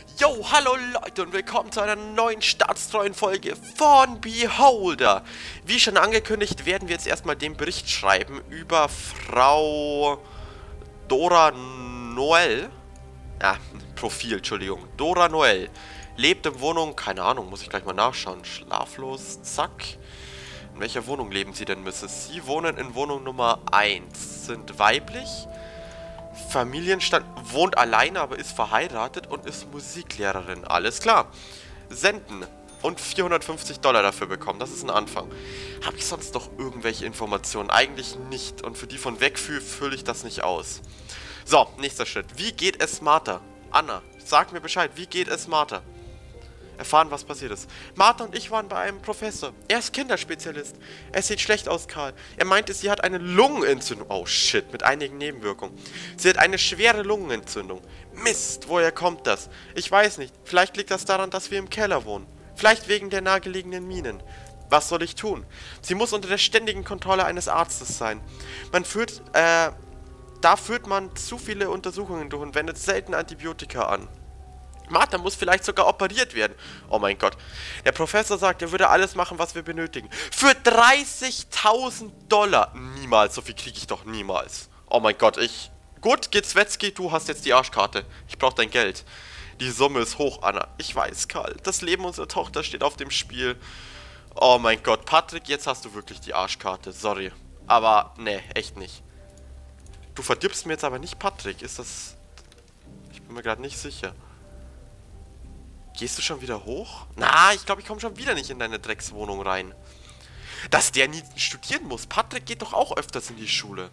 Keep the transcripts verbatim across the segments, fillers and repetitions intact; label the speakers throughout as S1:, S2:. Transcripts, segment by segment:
S1: Yo, hallo Leute und willkommen zu einer neuen staatstreuen Folge von Beholder. Wie schon angekündigt, werden wir jetzt erstmal den Bericht schreiben über Frau Dora Noel. Ja, Profil, Entschuldigung. Dora Noel. Lebt in Wohnung, keine Ahnung, muss ich gleich mal nachschauen. Schlaflos, zack. In welcher Wohnung leben Sie denn, Misses? Sie wohnen in Wohnung Nummer eins. Sind weiblich. Familienstand, wohnt alleine, aber ist verheiratet und ist Musiklehrerin. Alles klar. Senden und vierhundertfünfzig Dollar dafür bekommen. Das ist ein Anfang. Habe ich sonst noch irgendwelche Informationen? Eigentlich nicht. Und für die von Wegfühl fülle ich das nicht aus. So, nächster Schritt. Wie geht es Martha? Anna, sag mir Bescheid. Wie geht es Martha? Erfahren, was passiert ist. Martha und ich waren bei einem Professor. Er ist Kinderspezialist. Es sieht schlecht aus, Karl. Er meinte, sie hat eine Lungenentzündung. Oh shit, mit einigen Nebenwirkungen. Sie hat eine schwere Lungenentzündung. Mist, woher kommt das? Ich weiß nicht. Vielleicht liegt das daran, dass wir im Keller wohnen. Vielleicht wegen der nahegelegenen Minen. Was soll ich tun? Sie muss unter der ständigen Kontrolle eines Arztes sein. Man führt, äh, da führt man zu viele Untersuchungen durch und wendet selten Antibiotika an. Martha muss vielleicht sogar operiert werden. Oh mein Gott. Der Professor sagt, er würde alles machen, was wir benötigen. Für dreißigtausend Dollar. Niemals. So viel kriege ich doch niemals. Oh mein Gott, ich... Gut, Getzwetzki, du hast jetzt die Arschkarte. Ich brauche dein Geld. Die Summe ist hoch, Anna. Ich weiß, Karl. Das Leben unserer Tochter steht auf dem Spiel. Oh mein Gott. Patrick, jetzt hast du wirklich die Arschkarte. Sorry. Aber, ne, echt nicht. Du verdirbst mir jetzt aber nicht Patrick. Ist das... Ich bin mir gerade nicht sicher. Gehst du schon wieder hoch? Na, ich glaube, ich komme schon wieder nicht in deine Dreckswohnung rein. Dass der nie studieren muss. Patrick geht doch auch öfters in die Schule.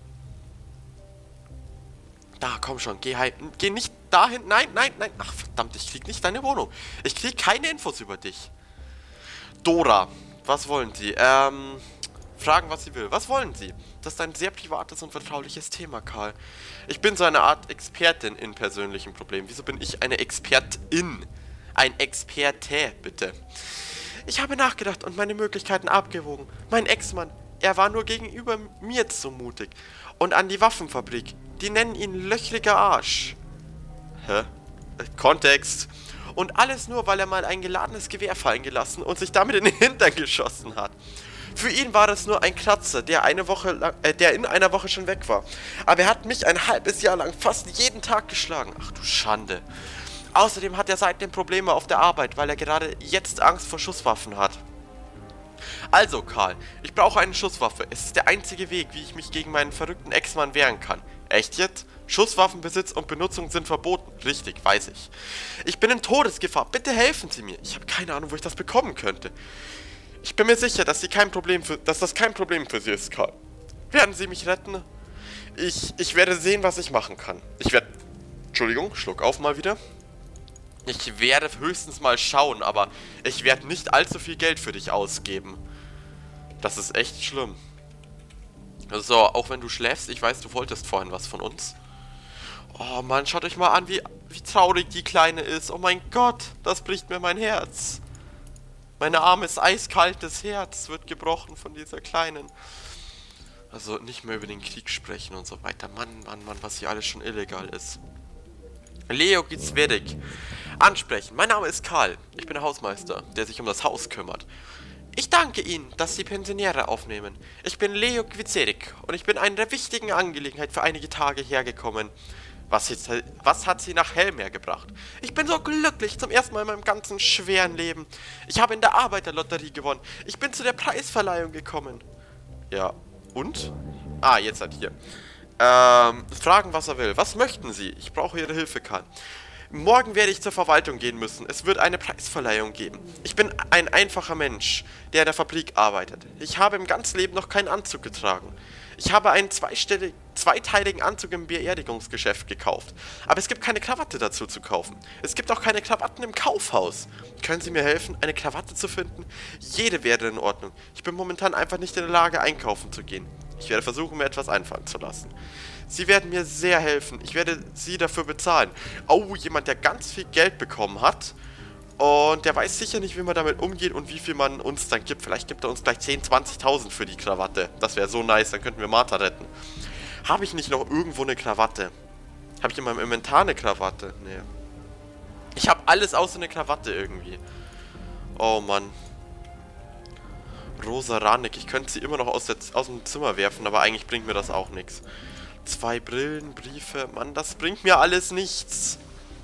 S1: Da, komm schon, geh heim. Geh nicht dahin. Nein, nein, nein. Ach, verdammt, ich krieg nicht deine Wohnung. Ich krieg keine Infos über dich. Dora, was wollen Sie? Ähm, fragen, was sie will. Was wollen Sie? Das ist ein sehr privates und vertrauliches Thema, Karl. Ich bin so eine Art Expertin in persönlichen Problemen. Wieso bin ich eine Expertin? Ein Experte, bitte. Ich habe nachgedacht und meine Möglichkeiten abgewogen. Mein Ex-Mann, er war nur gegenüber mir zu mutig. Und an die Waffenfabrik. Die nennen ihn löchriger Arsch. Hä? Kontext. Und alles nur, weil er mal ein geladenes Gewehr fallen gelassen und sich damit in den Hintern geschossen hat. Für ihn war es nur ein Kratzer, der eine Woche lang, äh, der in einer Woche schon weg war. Aber er hat mich ein halbes Jahr lang fast jeden Tag geschlagen. Ach du Schande. Außerdem hat er seitdem Probleme auf der Arbeit, weil er gerade jetzt Angst vor Schusswaffen hat. Also, Karl, ich brauche eine Schusswaffe. Es ist der einzige Weg, wie ich mich gegen meinen verrückten Ex-Mann wehren kann. Echt jetzt? Schusswaffenbesitz und Benutzung sind verboten. Richtig, weiß ich. Ich bin in Todesgefahr. Bitte helfen Sie mir. Ich habe keine Ahnung, wo ich das bekommen könnte. Ich bin mir sicher, dass, Sie kein Problem für, dass das kein Problem für Sie ist, Karl. Werden Sie mich retten? Ich, ich werde sehen, was ich machen kann. Ich werde... Entschuldigung, Schluck auf mal wieder. Ich werde höchstens mal schauen, aber ich werde nicht allzu viel Geld für dich ausgeben. Das ist echt schlimm. So, auch wenn du schläfst, ich weiß, du wolltest vorhin was von uns. Oh Mann, schaut euch mal an, wie, wie traurig die Kleine ist. Oh mein Gott, das bricht mir mein Herz. Mein armes, eiskaltes Herz wird gebrochen von dieser Kleinen. Also nicht mehr über den Krieg sprechen und so weiter. Mann, Mann, Mann, was hier alles schon illegal ist. Leo Gitzwedik. Ansprechen. Mein Name ist Karl. Ich bin der Hausmeister, der sich um das Haus kümmert. Ich danke Ihnen, dass Sie Pensionäre aufnehmen. Ich bin Leo Gitzwedik und ich bin in einer wichtigen Angelegenheit für einige Tage hergekommen. Was, jetzt, was hat Sie nach Helmer gebracht? Ich bin so glücklich, zum ersten Mal in meinem ganzen schweren Leben. Ich habe in der Arbeiterlotterie gewonnen. Ich bin zu der Preisverleihung gekommen. Ja, und? Ah, jetzt halt hier. Ähm, fragen, was er will. Was möchten Sie? Ich brauche Ihre Hilfe, Karl. Morgen werde ich zur Verwaltung gehen müssen. Es wird eine Preisverleihung geben. Ich bin ein einfacher Mensch, der in der Fabrik arbeitet. Ich habe im ganzen Leben noch keinen Anzug getragen. Ich habe einen zweiteiligen Anzug im Beerdigungsgeschäft gekauft. Aber es gibt keine Krawatte dazu zu kaufen. Es gibt auch keine Krawatten im Kaufhaus. Können Sie mir helfen, eine Krawatte zu finden? Jede wäre in Ordnung. Ich bin momentan einfach nicht in der Lage, einkaufen zu gehen. Ich werde versuchen, mir etwas einfallen zu lassen. Sie werden mir sehr helfen. Ich werde Sie dafür bezahlen. Oh, jemand, der ganz viel Geld bekommen hat. Und der weiß sicher nicht, wie man damit umgeht und wie viel man uns dann gibt. Vielleicht gibt er uns gleich zehntausend, zwanzigtausend für die Krawatte. Das wäre so nice, dann könnten wir Martha retten. Habe ich nicht noch irgendwo eine Krawatte? Habe ich in meinem Inventar eine Krawatte? Nee. Ich habe alles außer eine Krawatte irgendwie. Oh Mann. Rosa Ranik. Ich könnte sie immer noch aus, der, aus dem Zimmer werfen, aber eigentlich bringt mir das auch nichts. Zwei Brillen, Briefe. Mann, das bringt mir alles nichts.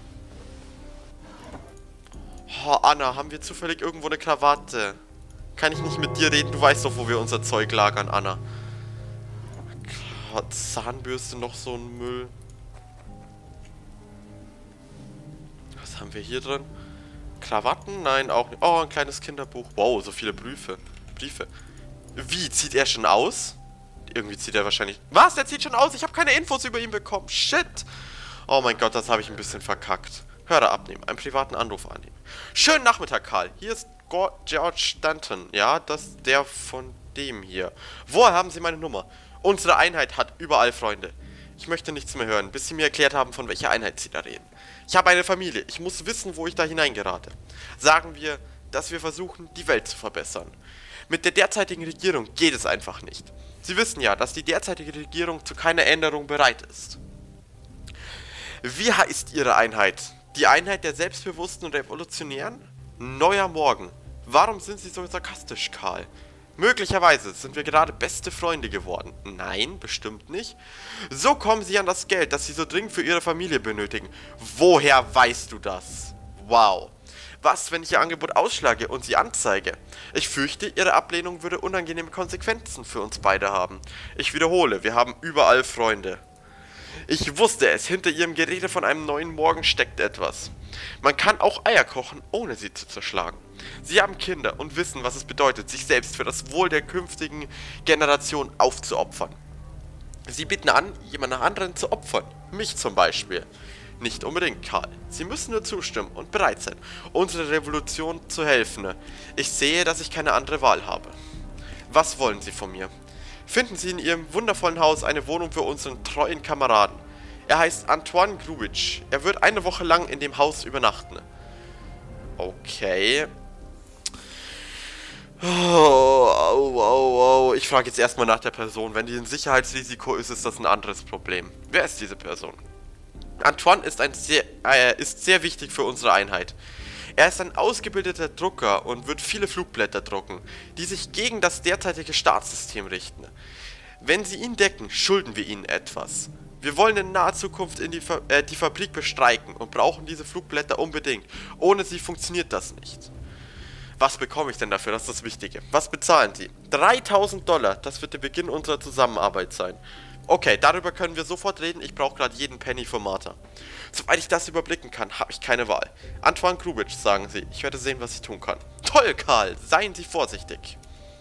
S1: Oh, Anna, haben wir zufällig irgendwo eine Krawatte? Kann ich nicht mit dir reden? Du weißt doch, wo wir unser Zeug lagern, Anna. Gott, Zahnbürste, noch so ein Müll. Was haben wir hier drin? Krawatten? Nein, auch nicht. Oh, ein kleines Kinderbuch. Wow, so viele Briefe. Briefe. Wie? Zieht er schon aus? Irgendwie zieht er wahrscheinlich... Was? Der zieht schon aus? Ich habe keine Infos über ihn bekommen. Shit. Oh mein Gott, das habe ich ein bisschen verkackt. Hörer abnehmen. Einen privaten Anruf annehmen. Schönen Nachmittag, Karl. Hier ist George Stanton. Ja, das ist der von dem hier. Woher haben Sie meine Nummer? Unsere Einheit hat überall Freunde. Ich möchte nichts mehr hören, bis Sie mir erklärt haben, von welcher Einheit Sie da reden. Ich habe eine Familie. Ich muss wissen, wo ich da hineingerate. Sagen wir, dass wir versuchen, die Welt zu verbessern. Mit der derzeitigen Regierung geht es einfach nicht. Sie wissen ja, dass die derzeitige Regierung zu keiner Änderung bereit ist. Wie heißt Ihre Einheit? Die Einheit der selbstbewussten Revolutionären? Neuer Morgen. Warum sind Sie so sarkastisch, Karl? Möglicherweise sind wir gerade beste Freunde geworden. Nein, bestimmt nicht. So kommen Sie an das Geld, das Sie so dringend für Ihre Familie benötigen. Woher weißt du das? Wow. Was, wenn ich Ihr Angebot ausschlage und Sie anzeige? Ich fürchte, Ihre Ablehnung würde unangenehme Konsequenzen für uns beide haben. Ich wiederhole, wir haben überall Freunde. Ich wusste es, hinter Ihrem Gerede von einem neuen Morgen steckt etwas. Man kann auch Eier kochen, ohne sie zu zerschlagen. Sie haben Kinder und wissen, was es bedeutet, sich selbst für das Wohl der künftigen Generation aufzuopfern. Sie bieten an, jemand anderen zu opfern. Mich zum Beispiel. Nicht unbedingt, Karl. Sie müssen nur zustimmen und bereit sein, unsere Revolution zu helfen. Ich sehe, dass ich keine andere Wahl habe. Was wollen Sie von mir? Finden Sie in Ihrem wundervollen Haus eine Wohnung für unseren treuen Kameraden. Er heißt Antoine Grubitsch. Er wird eine Woche lang in dem Haus übernachten. Okay. Oh, oh, oh, oh. Ich frage jetzt erstmal nach der Person. Wenn die ein Sicherheitsrisiko ist, ist das ein anderes Problem. Wer ist diese Person? Antoine ist, ein sehr, äh, ist sehr wichtig für unsere Einheit. Er ist ein ausgebildeter Drucker und wird viele Flugblätter drucken, die sich gegen das derzeitige Staatssystem richten. Wenn Sie ihn decken, schulden wir Ihnen etwas. Wir wollen in naher Zukunft in die, Fa äh, die Fabrik bestreiken und brauchen diese Flugblätter unbedingt. Ohne sie funktioniert das nicht. Was bekomme ich denn dafür? Das ist das Wichtige. Was bezahlen Sie? dreitausend Dollar, das wird der Beginn unserer Zusammenarbeit sein. Okay, darüber können wir sofort reden. Ich brauche gerade jeden Penny für Martha. Soweit ich das überblicken kann, habe ich keine Wahl. Antoine Grubitsch, sagen Sie. Ich werde sehen, was ich tun kann. Toll, Karl. Seien Sie vorsichtig.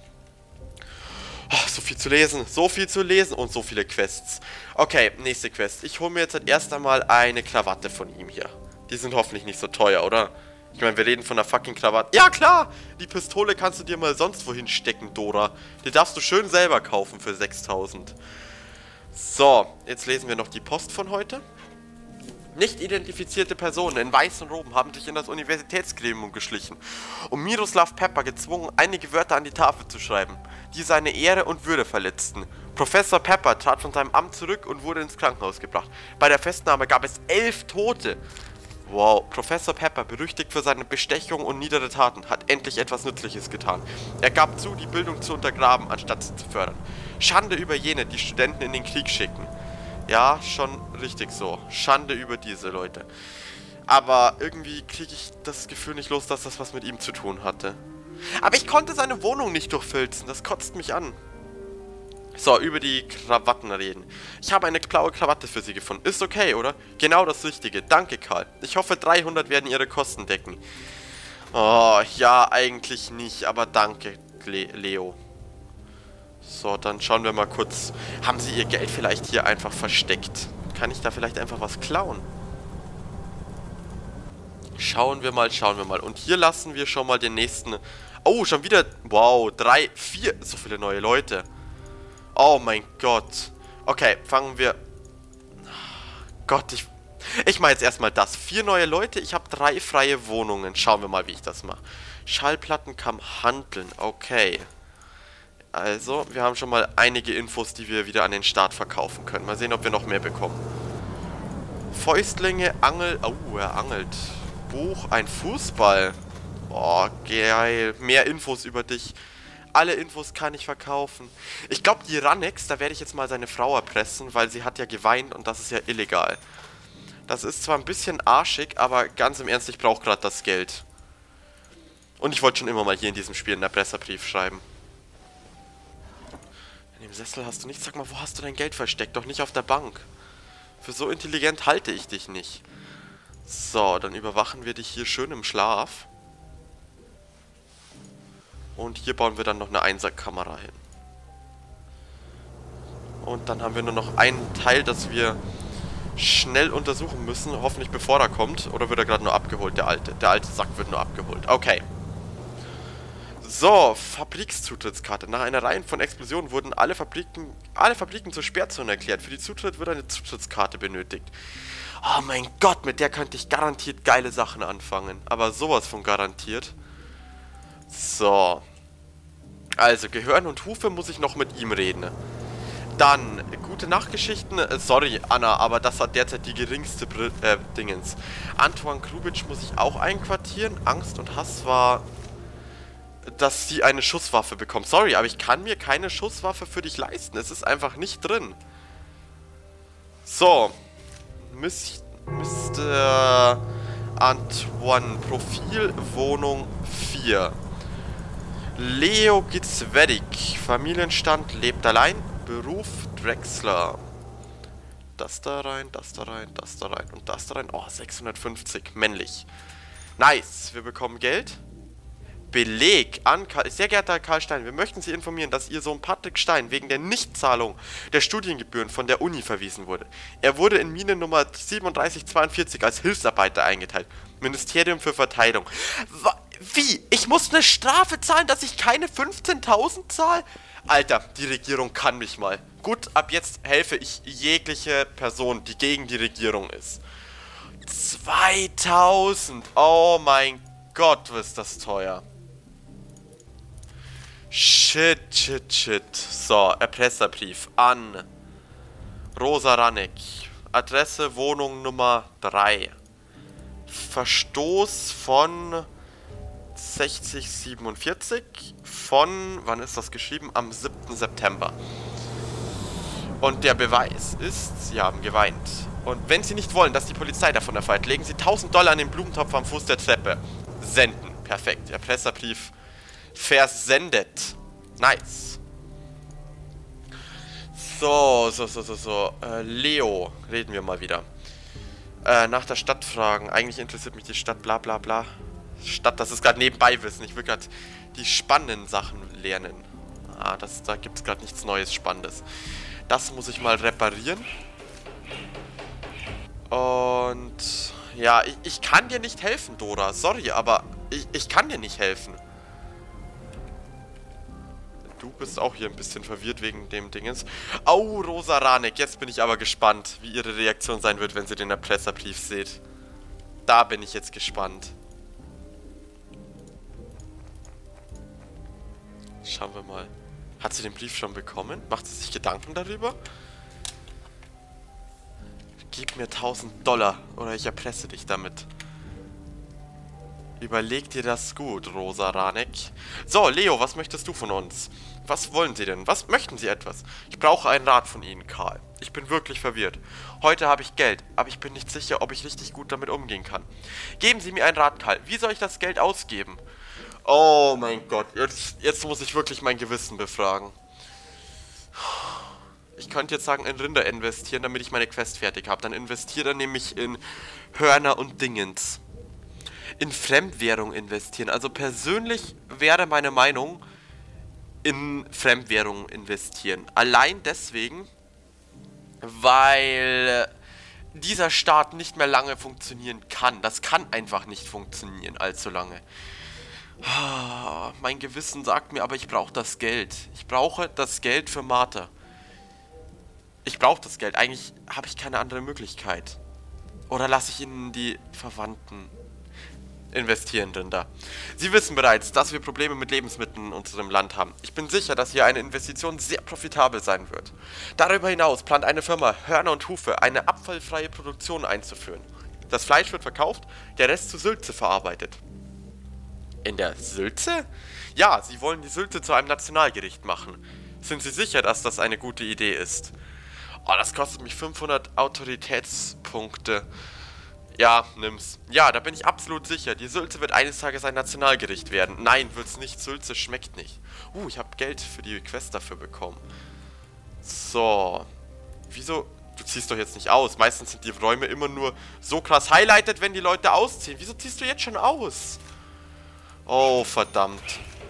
S1: Oh, so viel zu lesen. So viel zu lesen und so viele Quests. Okay, nächste Quest. Ich hole mir jetzt erst einmal eine Krawatte von ihm hier. Die sind hoffentlich nicht so teuer, oder? Ich meine, wir reden von einer fucking Krawatte. Ja, klar! Die Pistole kannst du dir mal sonst wohin stecken, Dora. Die darfst du schön selber kaufen für sechstausend. So, jetzt lesen wir noch die Post von heute. Nicht identifizierte Personen in weißen Roben haben sich in das Universitätsgremium geschlichen und Miroslav Pepper gezwungen, einige Wörter an die Tafel zu schreiben, die seine Ehre und Würde verletzten. Professor Pepper trat von seinem Amt zurück und wurde ins Krankenhaus gebracht. Bei der Festnahme gab es elf Tote. Wow, Professor Pepper, berüchtigt für seine Bestechung und niedere Taten, hat endlich etwas Nützliches getan. Er gab zu, die Bildung zu untergraben, anstatt sie zu fördern. Schande über jene, die Studenten in den Krieg schicken. Ja, schon richtig so. Schande über diese Leute. Aber irgendwie kriege ich das Gefühl nicht los, dass das was mit ihm zu tun hatte. Aber ich konnte seine Wohnung nicht durchfilzen, das kotzt mich an. So, über die Krawatten reden. Ich habe eine blaue Krawatte für Sie gefunden. Ist okay, oder? Genau das Richtige. Danke, Karl. Ich hoffe, dreihundert werden Ihre Kosten decken. Oh, ja, eigentlich nicht, aber danke, Le Leo. So, dann schauen wir mal kurz. Haben Sie Ihr Geld vielleicht hier einfach versteckt? Kann ich da vielleicht einfach was klauen? Schauen wir mal, schauen wir mal. Und hier lassen wir schon mal den nächsten... Oh, schon wieder... Wow, drei, vier... So viele neue Leute. Oh mein Gott. Okay, fangen wir... Gott, ich... Ich mache jetzt erstmal das. Vier neue Leute, ich habe drei freie Wohnungen. Schauen wir mal, wie ich das mache. Schallplattenkamm handeln, okay. Also, wir haben schon mal einige Infos, die wir wieder an den Start verkaufen können. Mal sehen, ob wir noch mehr bekommen. Fäustlinge, Angel... Oh, er angelt. Buch, ein Fußball. Oh, geil. Mehr Infos über dich. Alle Infos kann ich verkaufen. Ich glaube, die Rannex, da werde ich jetzt mal seine Frau erpressen, weil sie hat ja geweint und das ist ja illegal. Das ist zwar ein bisschen arschig, aber ganz im Ernst, ich brauche gerade das Geld. Und ich wollte schon immer mal hier in diesem Spiel einen Erpresserbrief schreiben. In dem Sessel hast du nichts. Sag mal, wo hast du dein Geld versteckt? Doch nicht auf der Bank. Für so intelligent halte ich dich nicht. So, dann überwachen wir dich hier schön im Schlaf. Und hier bauen wir dann noch eine Einserkamera hin. Und dann haben wir nur noch einen Teil, das wir schnell untersuchen müssen. Hoffentlich bevor er kommt. Oder wird er gerade nur abgeholt, der alte? Der alte Sack wird nur abgeholt. Okay. So, Fabrikszutrittskarte. Nach einer Reihe von Explosionen wurden alle Fabriken, alle Fabriken zur Sperrzone erklärt. Für die Zutritt wird eine Zutrittskarte benötigt. Oh mein Gott, mit der könnte ich garantiert geile Sachen anfangen. Aber sowas von garantiert. So. Also, Gehirn und Hufe muss ich noch mit ihm reden. Dann, gute Nachtgeschichten. Äh, sorry, Anna, aber das hat derzeit die geringste Br äh, Dingens. Antoine Krubitsch muss ich auch einquartieren. Angst und Hass war, dass sie eine Schusswaffe bekommt. Sorry, aber ich kann mir keine Schusswaffe für dich leisten. Es ist einfach nicht drin. So. Mister Antoine, Profil, Wohnung vier. Leo Gitzwedig, Familienstand, lebt allein, Beruf Drechsler. Das da rein, das da rein, das da rein und das da rein. Oh, sechshundertfünfzig, männlich. Nice, wir bekommen Geld. Beleg an Karl, sehr geehrter Herr Karl Stein, wir möchten Sie informieren, dass Ihr Sohn Patrick Stein wegen der Nichtzahlung der Studiengebühren von der Uni verwiesen wurde. Er wurde in Mine Nummer siebenunddreißig zweiundvierzig als Hilfsarbeiter eingeteilt. Ministerium für Verteilung. Wie? Ich muss eine Strafe zahlen, dass ich keine fünfzehntausend zahle? Alter, die Regierung kann mich mal. Gut, ab jetzt helfe ich jegliche Person, die gegen die Regierung ist. zweitausend! Oh mein Gott, was ist das teuer. Shit, shit, shit. So, Erpresserbrief an Rosa Ranneck. Adresse Wohnung Nummer drei. Verstoß von sechzig siebenundvierzig von, wann ist das geschrieben? Am siebten September. Und der Beweis ist, Sie haben geweint. Und wenn Sie nicht wollen, dass die Polizei davon erfährt, legen Sie tausend Dollar an den Blumentopf am Fuß der Treppe. Senden. Perfekt. Erpresserbrief versendet. Nice. So, so, so, so, so. Äh, Leo. Reden wir mal wieder. Äh, nach der Stadt fragen. Eigentlich interessiert mich die Stadt, bla bla bla. Stadt, das ist gerade nebenbei wissen. Ich will gerade die spannenden Sachen lernen. Ah, das, da gibt es gerade nichts Neues, Spannendes. Das muss ich mal reparieren. Und ja, ich, ich kann dir nicht helfen, Dora. Sorry, aber ich, ich kann dir nicht helfen. Du bist auch hier ein bisschen verwirrt wegen dem Dingens. Au, Rosa Ranneck. Jetzt bin ich aber gespannt, wie ihre Reaktion sein wird, wenn sie den Erpresserbrief sieht. Da bin ich jetzt gespannt. Schauen wir mal. Hat sie den Brief schon bekommen? Macht sie sich Gedanken darüber? Gib mir tausend Dollar oder ich erpresse dich damit. Überleg dir das gut, Rosa Ranneck. So, Leo, was möchtest du von uns? Was wollen Sie denn? Was möchten Sie etwas? Ich brauche einen Rat von Ihnen, Karl. Ich bin wirklich verwirrt. Heute habe ich Geld, aber ich bin nicht sicher, ob ich richtig gut damit umgehen kann. Geben Sie mir einen Rat, Karl. Wie soll ich das Geld ausgeben? Oh mein Gott, jetzt, jetzt muss ich wirklich mein Gewissen befragen. Ich könnte jetzt sagen, in Rinder investieren, damit ich meine Quest fertig habe. Dann investiere nämlich in Hörner und Dingens. In Fremdwährung investieren. Also persönlich wäre meine Meinung, in Fremdwährung investieren. Allein deswegen, weil dieser Staat nicht mehr lange funktionieren kann. Das kann einfach nicht funktionieren allzu lange. Mein Gewissen sagt mir, aber ich brauche das Geld. Ich brauche das Geld für Martha. Ich brauche das Geld. Eigentlich habe ich keine andere Möglichkeit. Oder lasse ich in die Verwandten investieren, Rinder. Sie wissen bereits, dass wir Probleme mit Lebensmitteln in unserem Land haben. Ich bin sicher, dass hier eine Investition sehr profitabel sein wird. Darüber hinaus plant eine Firma, Hörner und Hufe, eine abfallfreie Produktion einzuführen. Das Fleisch wird verkauft, der Rest zu Sülze verarbeitet. In der Sülze? Ja, sie wollen die Sülze zu einem Nationalgericht machen. Sind Sie sicher, dass das eine gute Idee ist? Oh, das kostet mich fünfhundert Autoritätspunkte. Ja, nimm's. Ja, da bin ich absolut sicher. Die Sülze wird eines Tages ein Nationalgericht werden. Nein, wird's nicht. Sülze schmeckt nicht. Uh, ich habe Geld für die Quest dafür bekommen. So. Wieso? Du ziehst doch jetzt nicht aus. Meistens sind die Räume immer nur so krass highlighted, wenn die Leute ausziehen. Wieso ziehst du jetzt schon aus? Oh, verdammt.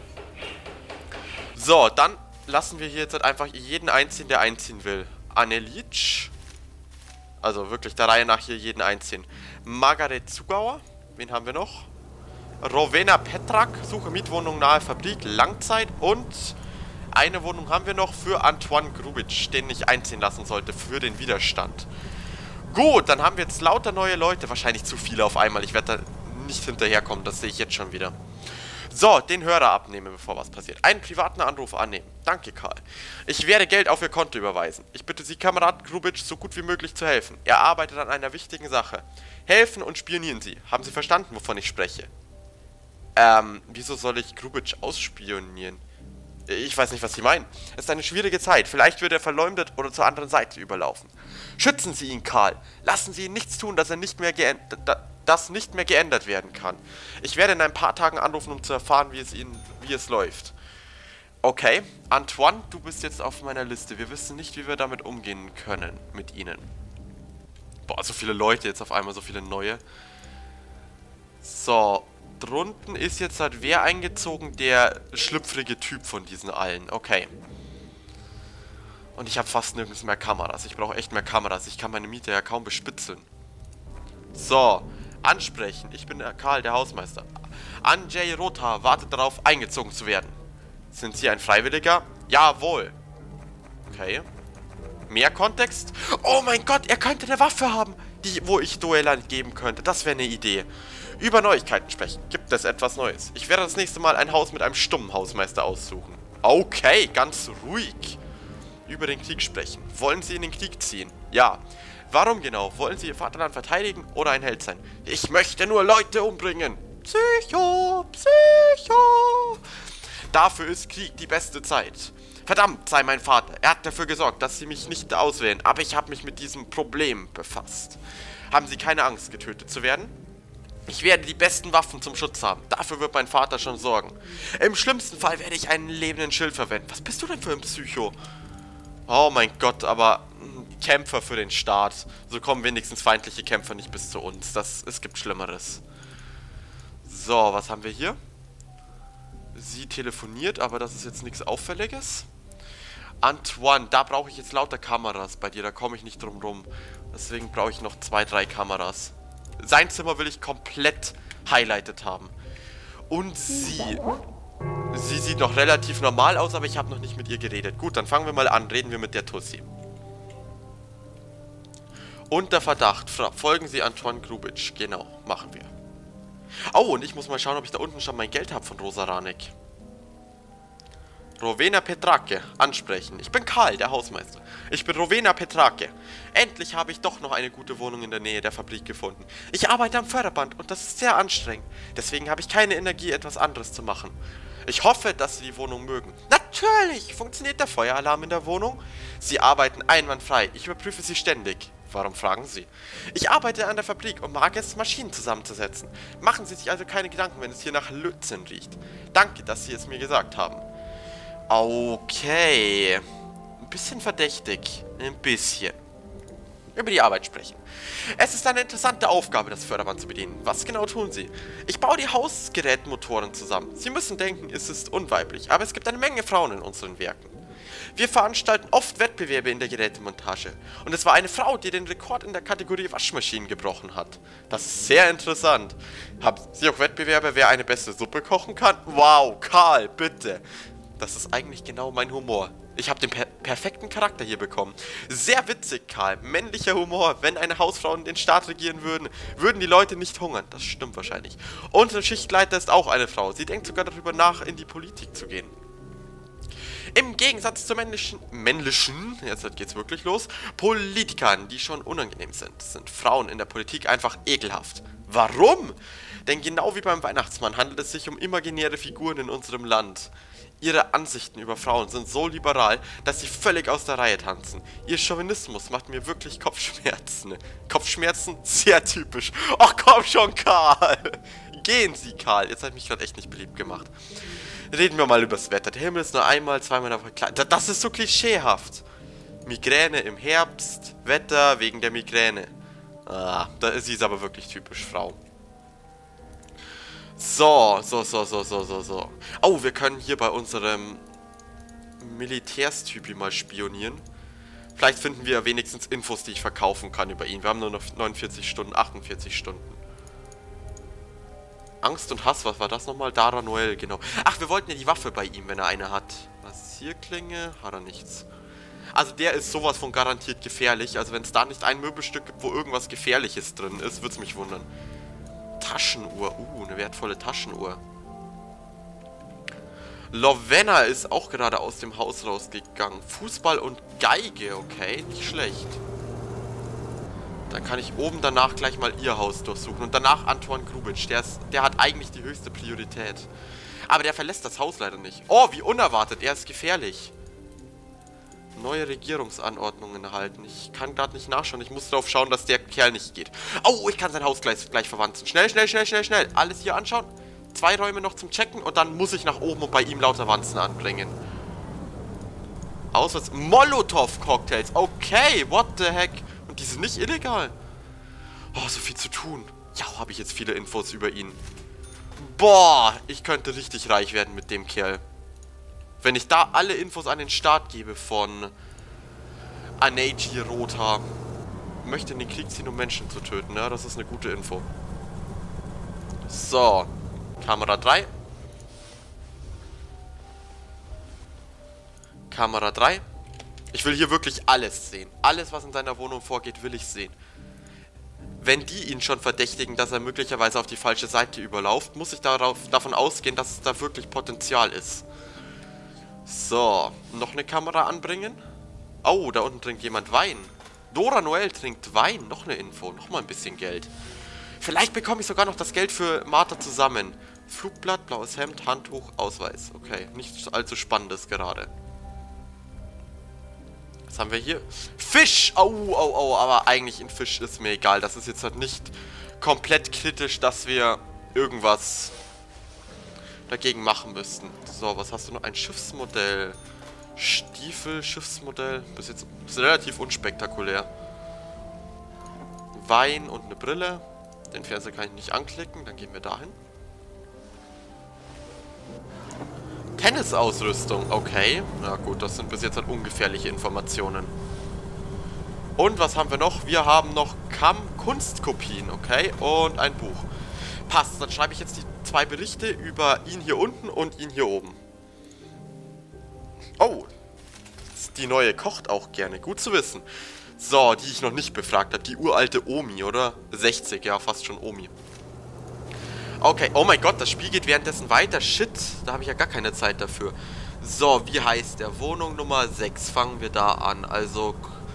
S1: So, dann lassen wir hier jetzt halt einfach jeden einziehen, der einziehen will. Annelic. Also wirklich der Reihe nach hier jeden einziehen. Margaret Zugauer. Wen haben wir noch? Rowena Petrak. Suche Mietwohnung nahe Fabrik. Langzeit. Und eine Wohnung haben wir noch für Antoine Grubic, den ich einziehen lassen sollte für den Widerstand. Gut, dann haben wir jetzt lauter neue Leute. Wahrscheinlich zu viele auf einmal. Ich werde da nicht hinterherkommen. Das sehe ich jetzt schon wieder. So, den Hörer abnehmen, bevor was passiert. Einen privaten Anruf annehmen. Danke, Karl. Ich werde Geld auf Ihr Konto überweisen. Ich bitte Sie, Kamerad Grubic, so gut wie möglich zu helfen. Er arbeitet an einer wichtigen Sache. Helfen und spionieren Sie. Haben Sie verstanden, wovon ich spreche? Ähm, wieso soll ich Grubic ausspionieren? Ich weiß nicht, was Sie meinen. Es ist eine schwierige Zeit. Vielleicht wird er verleumdet oder zur anderen Seite überlaufen. Schützen Sie ihn, Karl. Lassen Sie ihn nichts tun, dass er nicht mehr geändert... das nicht mehr geändert werden kann. Ich werde in ein paar Tagen anrufen, um zu erfahren, wie es Ihnen, wie es läuft. Okay, Antoine, du bist jetzt auf meiner Liste. Wir wissen nicht, wie wir damit umgehen können, mit Ihnen. Boah, so viele Leute jetzt auf einmal, so viele neue. So, drunten ist jetzt halt wer eingezogen? Der schlüpfrige Typ von diesen allen. Okay. Und ich habe fast nirgends mehr Kameras. Ich brauche echt mehr Kameras. Ich kann meine Miete ja kaum bespitzeln. So, ansprechen. Ich bin der Karl, der Hausmeister. Andrzej Rota wartet darauf, eingezogen zu werden. Sind Sie ein Freiwilliger? Jawohl. Okay. Mehr Kontext? Oh mein Gott, er könnte eine Waffe haben, die, wo ich Duelland geben könnte. Das wäre eine Idee. Über Neuigkeiten sprechen. Gibt es etwas Neues? Ich werde das nächste Mal ein Haus mit einem stummen Hausmeister aussuchen. Okay, ganz ruhig. Über den Krieg sprechen. Wollen Sie in den Krieg ziehen? Ja. Warum genau? Wollen Sie Ihr Vaterland verteidigen oder ein Held sein? Ich möchte nur Leute umbringen. Psycho, Psycho. Dafür ist Krieg die beste Zeit. Verdammt sei mein Vater. Er hat dafür gesorgt, dass Sie mich nicht auswählen. Aber ich habe mich mit diesem Problem befasst. Haben Sie keine Angst, getötet zu werden? Ich werde die besten Waffen zum Schutz haben. Dafür wird mein Vater schon sorgen. Im schlimmsten Fall werde ich einen lebenden Schild verwenden. Was bist du denn für ein Psycho? Oh mein Gott, aber Kämpfer für den Staat. So kommen wenigstens feindliche Kämpfer nicht bis zu uns. Das, es gibt Schlimmeres. So, was haben wir hier? Sie telefoniert, aber das ist jetzt nichts Auffälliges. Antoine, da brauche ich jetzt lauter Kameras bei dir. Da komme ich nicht drum rum. Deswegen brauche ich noch zwei, drei Kameras. Sein Zimmer will ich komplett highlighted haben. Und sie... Sie sieht noch relativ normal aus, aber ich habe noch nicht mit ihr geredet. Gut, dann fangen wir mal an. Reden wir mit der Tussi. Unter Verdacht. Folgen Sie Antoine Grubic. Genau, machen wir. Oh, und ich muss mal schauen, ob ich da unten schon mein Geld habe von Rosa Ranek. Rowena Petrake. Ansprechen. Ich bin Karl, der Hausmeister. Ich bin Rowena Petrake. Endlich habe ich doch noch eine gute Wohnung in der Nähe der Fabrik gefunden. Ich arbeite am Förderband und das ist sehr anstrengend. Deswegen habe ich keine Energie, etwas anderes zu machen. Ich hoffe, dass Sie die Wohnung mögen. Natürlich! Funktioniert der Feueralarm in der Wohnung? Sie arbeiten einwandfrei. Ich überprüfe Sie ständig. Warum fragen Sie? Ich arbeite an der Fabrik und mag es, Maschinen zusammenzusetzen. Machen Sie sich also keine Gedanken, wenn es hier nach Lötzinn riecht. Danke, dass Sie es mir gesagt haben. Okay. Ein bisschen verdächtig. Ein bisschen. Über die Arbeit sprechen. Es ist eine interessante Aufgabe, das Förderband zu bedienen. Was genau tun Sie? Ich baue die Hausgerätmotoren zusammen. Sie müssen denken, es ist unweiblich, aber es gibt eine Menge Frauen in unseren Werken. Wir veranstalten oft Wettbewerbe in der Gerätemontage. Und es war eine Frau, die den Rekord in der Kategorie Waschmaschinen gebrochen hat. Das ist sehr interessant. Haben Sie auch Wettbewerbe, wer eine beste Suppe kochen kann? Wow, Karl, bitte. Das ist eigentlich genau mein Humor. Ich habe den per perfekten Charakter hier bekommen. Sehr witzig, Karl. Männlicher Humor. Wenn eine Hausfrau den Staat regieren würden, würden die Leute nicht hungern. Das stimmt wahrscheinlich. Unsere Schichtleiter ist auch eine Frau. Sie denkt sogar darüber nach, in die Politik zu gehen. Im Gegensatz zu männlichen, männlichen, jetzt geht's wirklich los, Politikern, die schon unangenehm sind, sind Frauen in der Politik einfach ekelhaft. Warum? Denn genau wie beim Weihnachtsmann handelt es sich um imaginäre Figuren in unserem Land. Ihre Ansichten über Frauen sind so liberal, dass sie völlig aus der Reihe tanzen. Ihr Chauvinismus macht mir wirklich Kopfschmerzen. Kopfschmerzen? Sehr typisch. Ach komm schon, Karl. Gehen Sie, Karl. Jetzt habe ich mich gerade echt nicht beliebt gemacht. Reden wir mal übers Wetter. Der Himmel ist nur einmal, zweimal davon klar. Das ist so klischeehaft. Migräne im Herbst, Wetter wegen der Migräne. Ah, da ist sie aber wirklich typisch Frau. So, so, so, so, so, so, so. Oh, wir können hier bei unserem Militärstypi mal spionieren. Vielleicht finden wir wenigstens Infos, die ich verkaufen kann über ihn. Wir haben nur noch neunundvierzig Stunden, achtundvierzig Stunden. Angst und Hass, was war das nochmal? Dara Noel, genau. Ach, wir wollten ja die Waffe bei ihm, wenn er eine hat. Rasierklinge, hat er nichts. Also der ist sowas von garantiert gefährlich. Also wenn es da nicht ein Möbelstück gibt, wo irgendwas Gefährliches drin ist, würde es mich wundern. Taschenuhr, uh, eine wertvolle Taschenuhr. Lovenna ist auch gerade aus dem Haus rausgegangen. Fußball und Geige, okay, nicht schlecht. Dann kann ich oben danach gleich mal ihr Haus durchsuchen. Und danach Antoine Grubitsch, der, ist, der hat eigentlich die höchste Priorität. Aber der verlässt das Haus leider nicht. Oh, wie unerwartet, er ist gefährlich. Neue Regierungsanordnungen erhalten. Ich kann gerade nicht nachschauen. Ich muss darauf schauen, dass der Kerl nicht geht. Oh, ich kann sein Haus gleich, gleich verwanzen. Schnell, schnell, schnell, schnell, schnell. Alles hier anschauen. Zwei Räume noch zum Checken. Und dann muss ich nach oben und bei ihm lauter Wanzen anbringen. Auswärts. Molotow-Cocktails. Okay, what the heck. Und die sind nicht illegal. Oh, so viel zu tun. Ja, habe ich jetzt viele Infos über ihn. Boah, ich könnte richtig reich werden mit dem Kerl. Wenn ich da alle Infos an den Start gebe von Aneji Rota. Möchte in den Krieg ziehen, um Menschen zu töten. Ja, das ist eine gute Info. So. Kamera drei. Kamera drei. Ich will hier wirklich alles sehen. Alles, was in seiner Wohnung vorgeht, will ich sehen. Wenn die ihn schon verdächtigen, dass er möglicherweise auf die falsche Seite überläuft, muss ich darauf, davon ausgehen, dass es da wirklich Potenzial ist. So, noch eine Kamera anbringen. Oh, da unten trinkt jemand Wein. Dora Noel trinkt Wein. Noch eine Info, noch mal ein bisschen Geld. Vielleicht bekomme ich sogar noch das Geld für Martha zusammen. Flugblatt, blaues Hemd, Handtuch, Ausweis. Okay, nichts allzu Spannendes gerade. Was haben wir hier? Fisch! Au, au, au, aber eigentlich ein Fisch ist mir egal. Das ist jetzt halt nicht komplett kritisch, dass wir irgendwas dagegen machen müssten. So, was hast du noch? Ein Schiffsmodell. Stiefel, Schiffsmodell. Bis jetzt ist relativ unspektakulär. Wein und eine Brille. Den Fernseher kann ich nicht anklicken, dann gehen wir dahin. Tennisausrüstung, okay. Na gut, das sind bis jetzt halt ungefährliche Informationen. Und was haben wir noch? Wir haben noch Kamm-Kunstkopien, okay. Und ein Buch. Passt, dann schreibe ich jetzt die zwei Berichte über ihn hier unten und ihn hier oben. Oh, die neue kocht auch gerne, gut zu wissen. So, die ich noch nicht befragt habe, die uralte Omi, oder? sechzig, ja, fast schon Omi. Okay, oh mein Gott, das Spiel geht währenddessen weiter. Shit, da habe ich ja gar keine Zeit dafür. So, wie heißt der? Wohnung Nummer sechs, fangen wir da an. Also,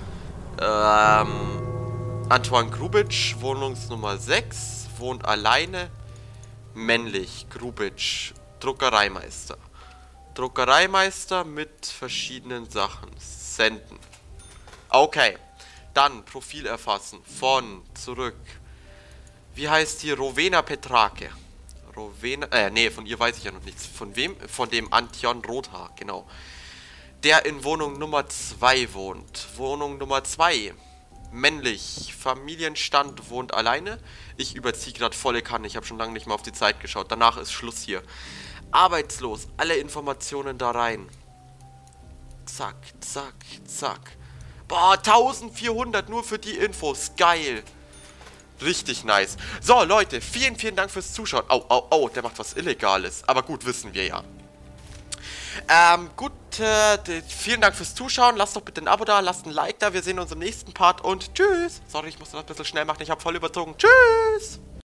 S1: ähm, Antoine Grubitsch, Wohnungsnummer sechs, wohnt alleine, männlich, Grubitsch, Druckereimeister. Druckereimeister mit verschiedenen Sachen. Senden. Okay, dann Profil erfassen. Von, zurück. Wie heißt die? Rowena Petrake. Rowena, äh, nee, von ihr weiß ich ja noch nichts. Von wem? Von dem Antion Rothaar, genau. Der in Wohnung Nummer zwei wohnt. Wohnung Nummer zwei. Männlich. Familienstand, wohnt alleine. Ich überziehe gerade volle Kanne. Ich habe schon lange nicht mehr auf die Zeit geschaut. Danach ist Schluss hier. Arbeitslos. Alle Informationen da rein. Zack, zack, zack. Boah, eintausendvierhundert nur für die Infos. Geil. Richtig nice. So, Leute, vielen, vielen Dank fürs Zuschauen. Au, au, au, der macht was Illegales. Aber gut, wissen wir ja. Ähm, gut, äh, vielen Dank fürs Zuschauen. Lasst doch bitte ein Abo da, lasst ein Like da. Wir sehen uns im nächsten Part und tschüss. Sorry, ich musste das ein bisschen schnell machen. Ich habe voll überzogen. Tschüss.